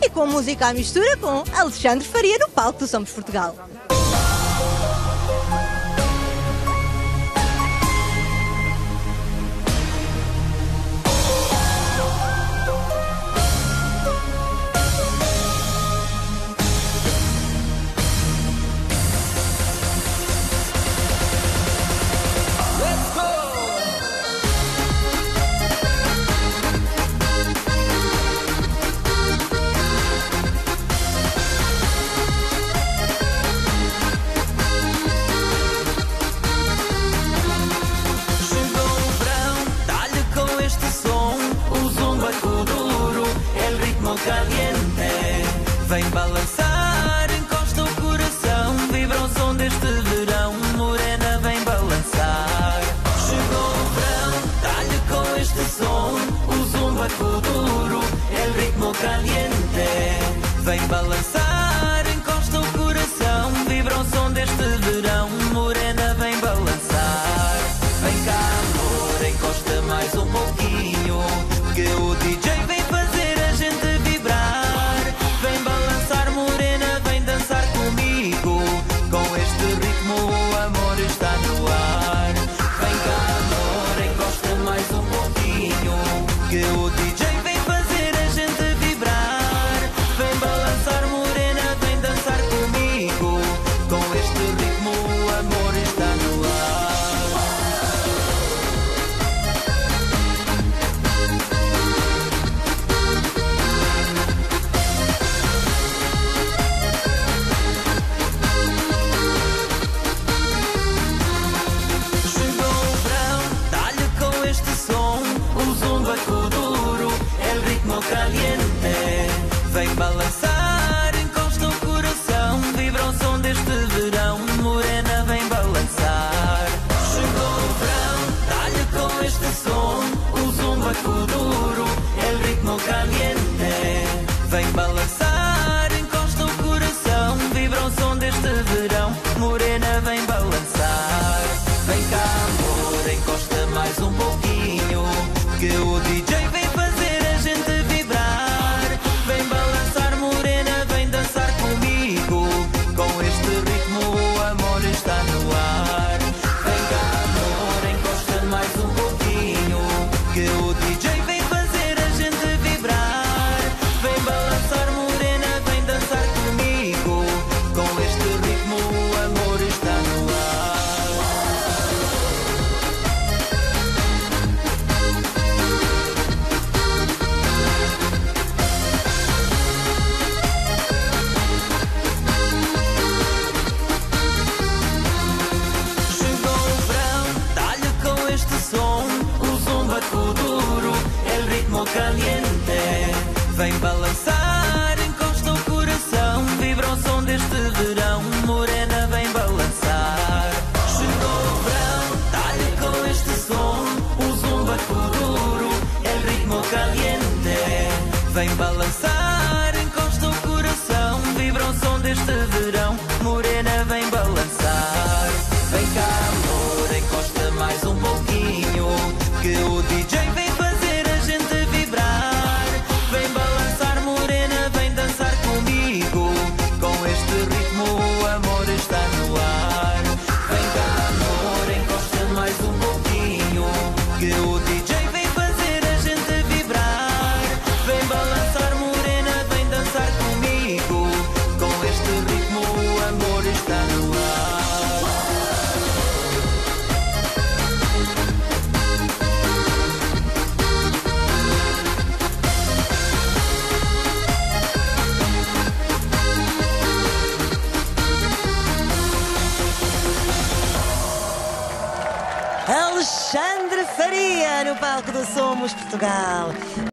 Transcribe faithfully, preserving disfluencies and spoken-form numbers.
e com música à mistura com Alexandre Faria no palco do Somos Portugal. Caliente, vem balançar, encosta o coração, vibra o som deste verão, morena vem balançar. Chegou o verão, dá-lhe com este som, o zumba duro, el ritmo caliente, vem balançar, encosta o coração, vibra o som deste verão, morena vem balançar. Vem cá amor, encosta mais um pouquinho, que o D J vem fazer a gente vibrar. Vem balançar morena, vem dançar comigo, com este ritmo o amor está no ar. Vem cá amor, encosta mais um pouquinho, que o D J vem fazer a gente vibrar. Vem balançar morena, vem dançar comigo, com este ritmo o amor está no ar. Caliente, vem balançar, encosta o coração, vibra o som deste verão, morena vem balançar. Chegou o verão, dá-lhe com este som, o zumba duro, el ritmo caliente, vem balançar, encosta o coração, vibra o som deste verão, morena vem balançar. Vem cá amor, encosta mais um pouquinho, que o D J vem fazer a gente vibrar. Vem balançar morena, vem dançar comigo, com este ritmo o amor está no ar. Vem cá amor, encosta mais um pouquinho, que o D J vem fazer a gente vibrar. Vem balançar morena, vem dançar comigo, com este ritmo o amor está no ar. Caliente, vem balançar, encosta o coração, vibra o som deste verão, morena vem balançar. Chegou o verão, dá-lhe com este som, o zumba duro, el ritmo caliente, vem balançar, encosta o coração, vibra o som deste verão, morena vem balançar. Vem cá amor, encosta mais um pouquinho, que o D J vem fazer a gente vibrar. Vem balançar morena, vem dançar comigo, com este ritmo o amor está no ar. Vem cá amor, encosta mais um pouquinho, que o D J vem fazer a gente vibrar. Vem balançar morena, vem dançar comigo, com este ritmo o amor está no ar. Alexandre Faria no palco do Somos Portugal.